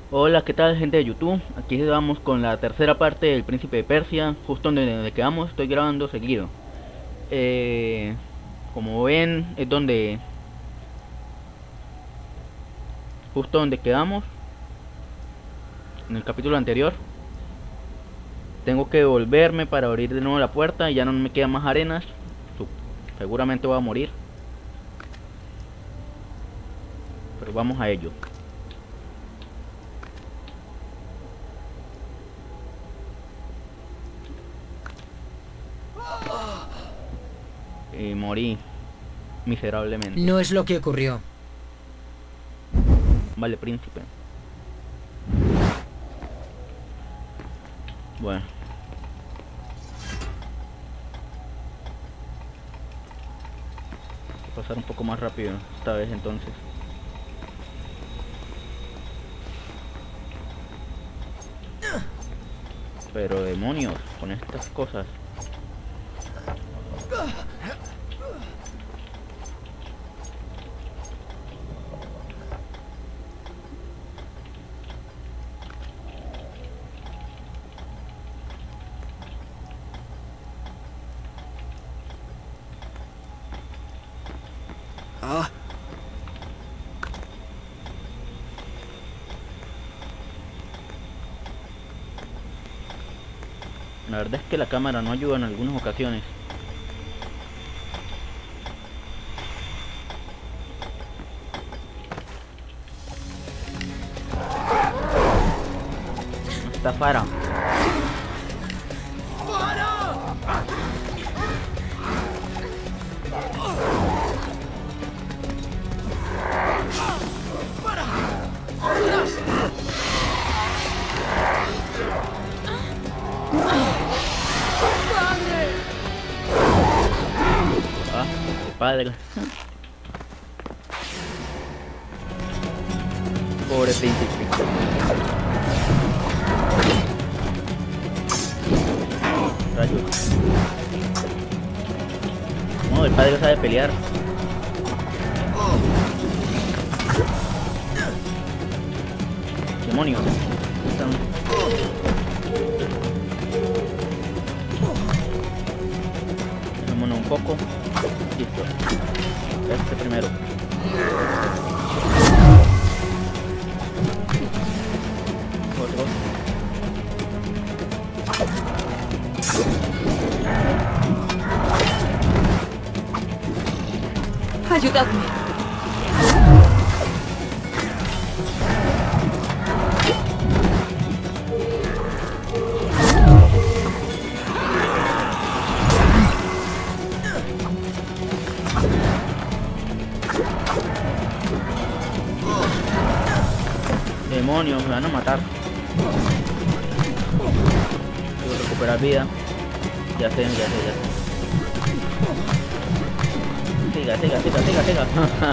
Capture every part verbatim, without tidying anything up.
Hola, ¿qué tal, gente de YouTube? Aquí vamos con la tercera parte del Príncipe de Persia, justo donde, donde quedamos. Estoy grabando seguido. Eh, Como ven, es donde, justo donde quedamos, en el capítulo anterior. Tengo que volverme para abrir de nuevo la puerta y ya no me quedan más arenas. Seguramente voy a morir, pero vamos a ello. Y morí miserablemente. No es lo que ocurrió. Vale, príncipe. Bueno. Voy a pasar un poco más rápido esta vez entonces. Pero demonios, con estas cosas. Ah. La verdad es que la cámara no ayuda en algunas ocasiones. Está Farah. Ah, qué padre. Pobre príncipe. Rayos. No, el padre sabe pelear. Demonios. Están... Vámonos un poco. Listo. Este primero. Otro. Ayudadme. Demonios, me van a matar. Quiero recuperar vida. Ya sé, ya sé, ya sé. Siga, siga, siga, siga, siga.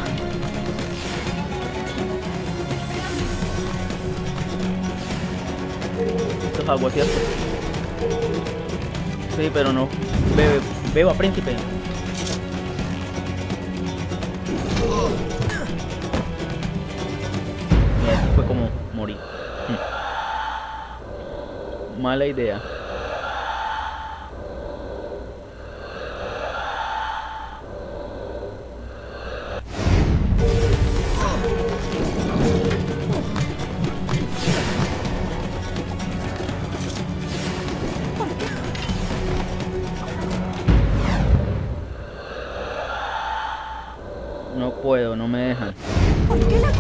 Esto es agua, ¿cierto? Sí, pero no. Bebe, beba, príncipe. Mira, así fue como morí. Mala idea. No puedo, no me dejan. ¿Por qué la...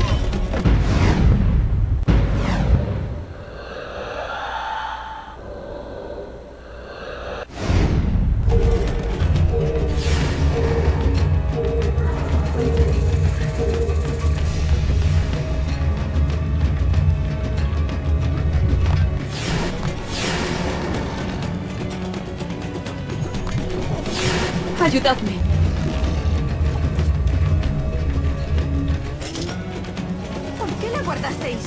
Ayudadme. ¿Por qué la guardasteis?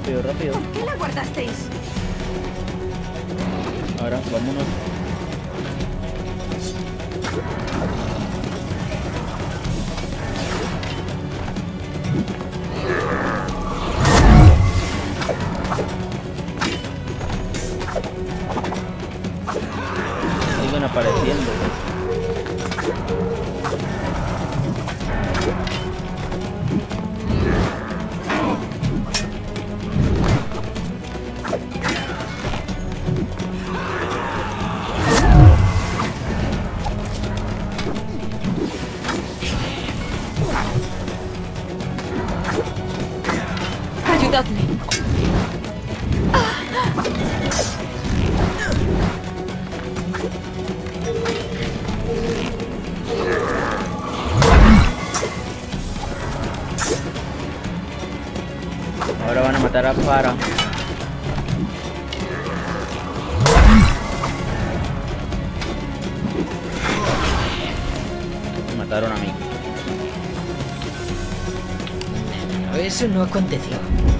Rápido, rápido. ¿Por qué la guardasteis? Ahora, vámonos. Siguen apareciendo. Ayudadme. Ahora van a matar a Farah. Me mataron a mí. Eso no aconteció.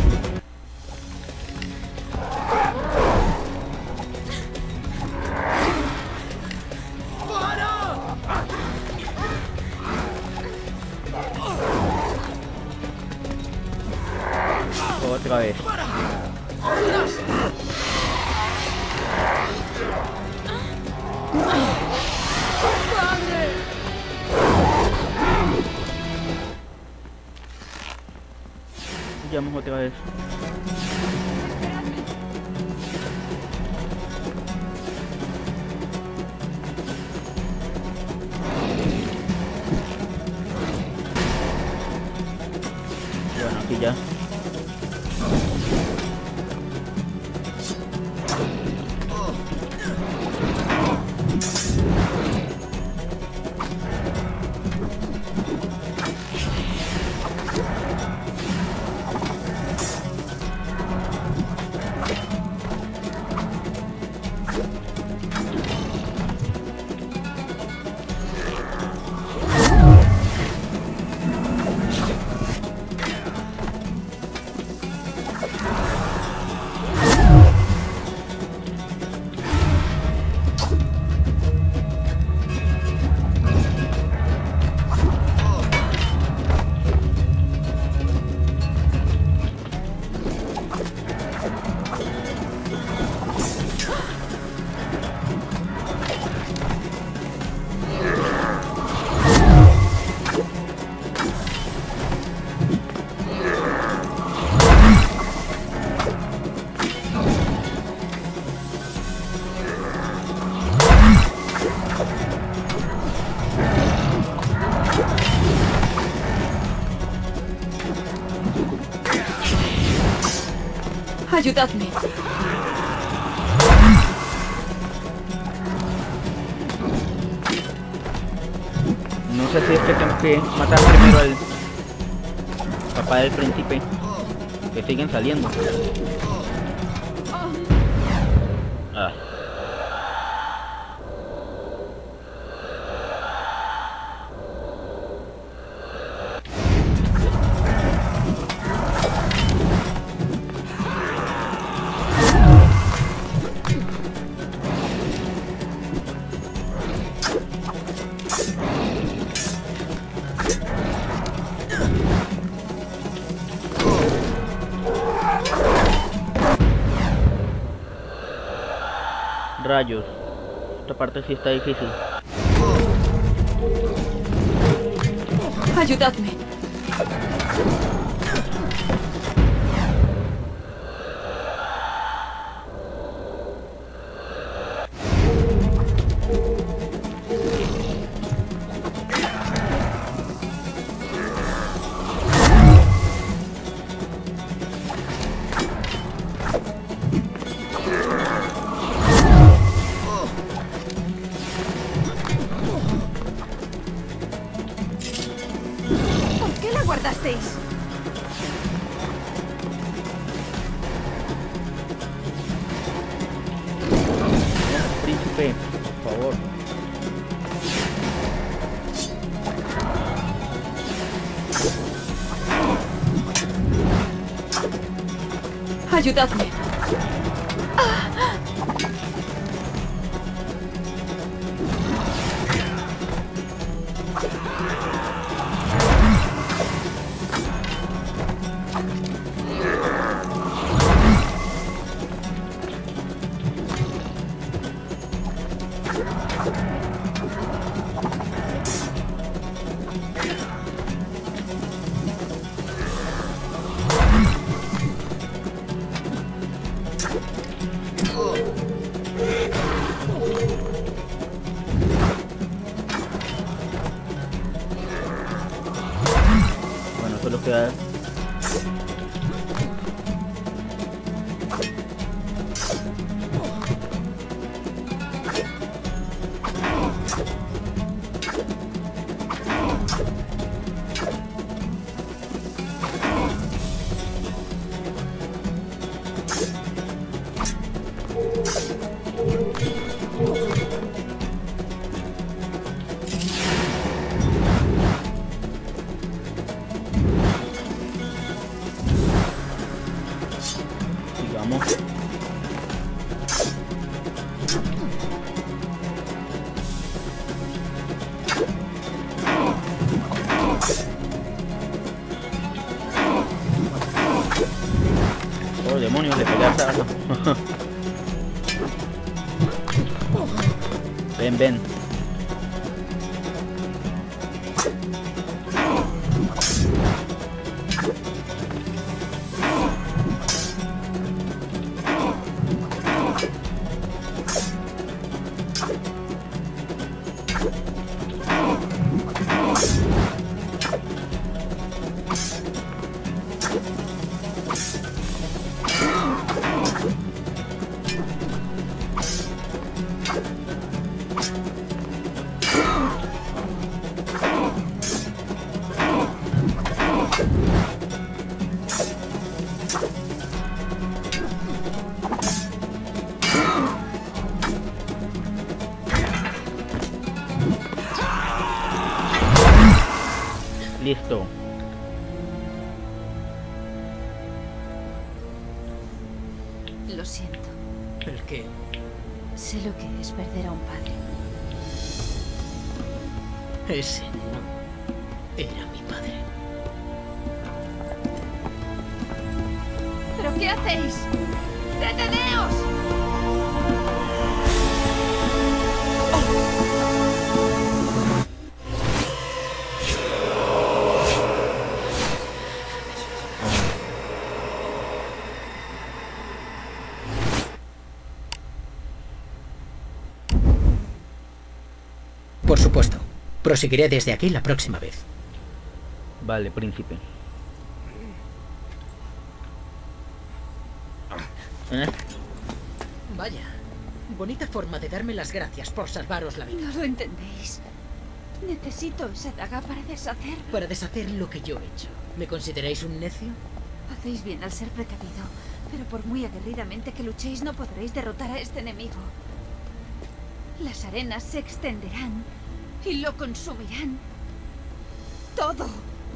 Otra vez. Llamo otra vez. Bueno, aquí ya. Ayudadme. No sé si es que tengo que matar primero al papá del príncipe. Que siguen saliendo. Ah. Rayos. Esta parte sí está difícil. Ayudadme. ¿Por qué la guardasteis? Príncipe, por favor. Ayudadme. Bueno, solo queda... Sigamos. Oh, demonios, le pegué a esa arma. Ven, ven. Listo. Lo siento. ¿El qué? Sé lo que es perder a un padre. Ese no era mi padre. ¿Pero qué hacéis? ¡Deteneos! Por supuesto. Proseguiré desde aquí la próxima vez. Vale, príncipe. ¿Eh? Vaya. Bonita forma de darme las gracias por salvaros la vida. No lo entendéis. Necesito esa daga para deshacer. Para deshacer lo que yo he hecho. ¿Me consideráis un necio? Hacéis bien al ser precavido, pero por muy aguerridamente que luchéis no podréis derrotar a este enemigo. Las arenas se extenderán y lo consumirán todo.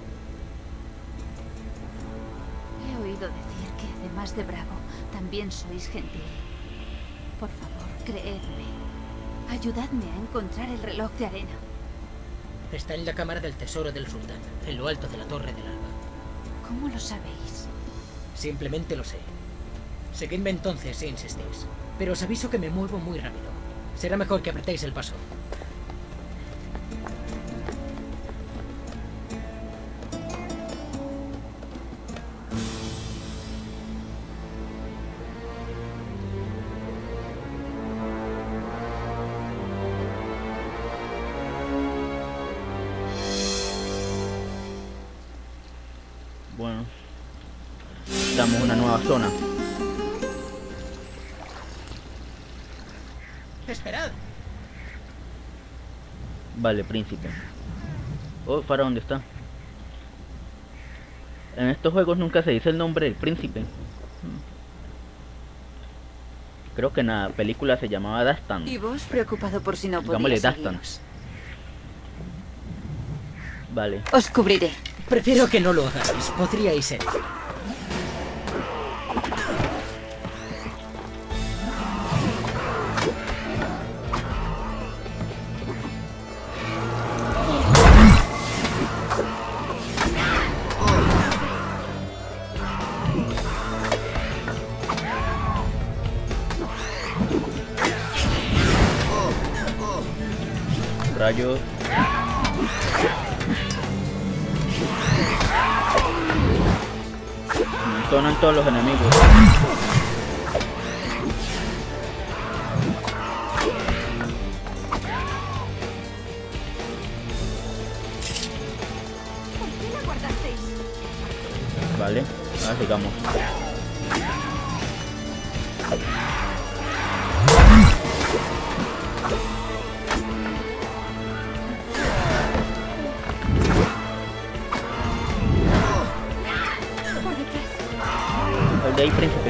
He oído decir que además de bravo, también sois gentil. Por favor, creedme. Ayudadme a encontrar el reloj de arena. Está en la cámara del tesoro del sultán, en lo alto de la Torre del Alba. ¿Cómo lo sabéis? Simplemente lo sé. Seguidme entonces si insistís. Pero os aviso que me muevo muy rápido. Será mejor que apretéis el paso. Bueno, estamos en una nueva zona. ¡Esperad! Vale, príncipe. Oh, ¿para dónde está? En estos juegos nunca se dice el nombre del príncipe. Creo que en la película se llamaba Dastan. ¿Y vos preocupado por si no Digámosle podías Dastan. seguiros? Vale. Os cubriré. Prefiero que no lo hagáis. Podríais ser. Rayos. Amontonan todos los enemigos. ¿Por qué la guardasteis? Vale, ahora sigamos. Por detrás. El de ahí, príncipe.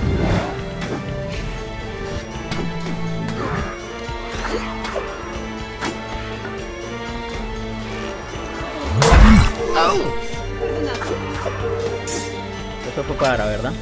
Perdonad. Eso fue para, ¿verdad?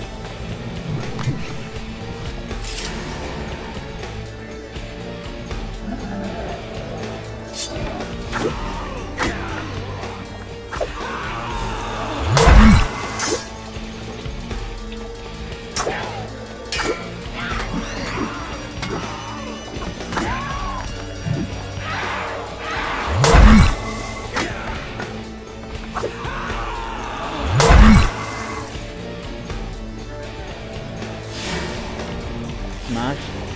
Más.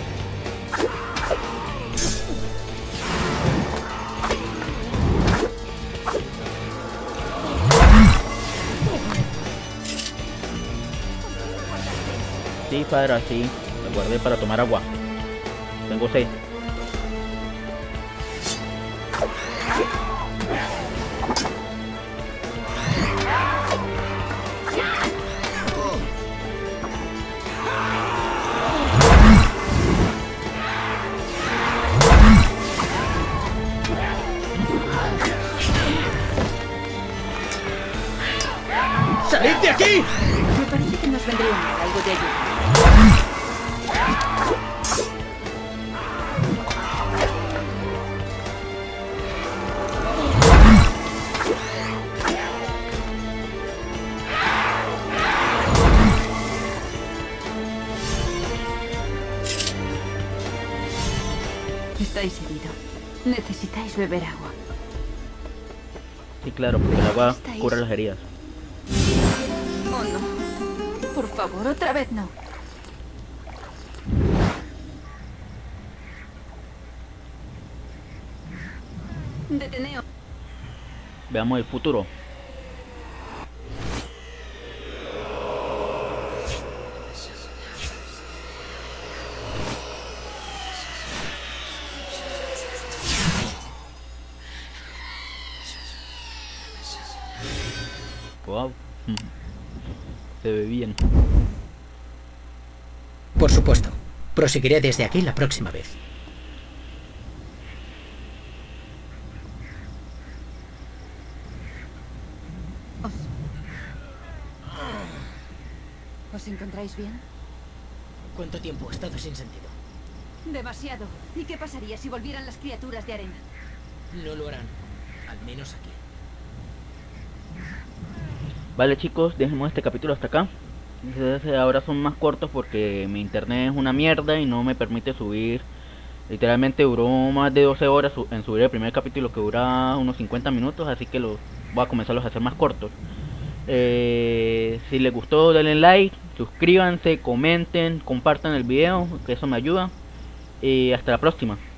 Sí, padre, así. Lo guardé para tomar agua. Tengo sed. ¡Salid de aquí! Me parece que nos vendría mal algo de ayuda. Estáis herido. Necesitáis beber agua. Sí, claro, porque el agua ¿Estáis? cura las heridas. Oh, no. Por favor, otra vez no. Deteneos. Veamos el futuro. Wow. Se ve bien. Por supuesto. Proseguiré desde aquí la próxima vez. ¿Os encontráis bien? ¿Cuánto tiempo he estado sin sentido? Demasiado. ¿Y qué pasaría si volvieran las criaturas de arena? No lo harán. Al menos aquí. Vale, chicos, dejemos este capítulo hasta acá. Entonces, ahora son más cortos porque mi internet es una mierda y no me permite subir. Literalmente duró más de doce horas su- en subir el primer capítulo, que dura unos cincuenta minutos, así que los voy a comenzarlos a hacer más cortos. Eh, si les gustó, denle like, suscríbanse, comenten, compartan el video, que eso me ayuda. Y hasta la próxima.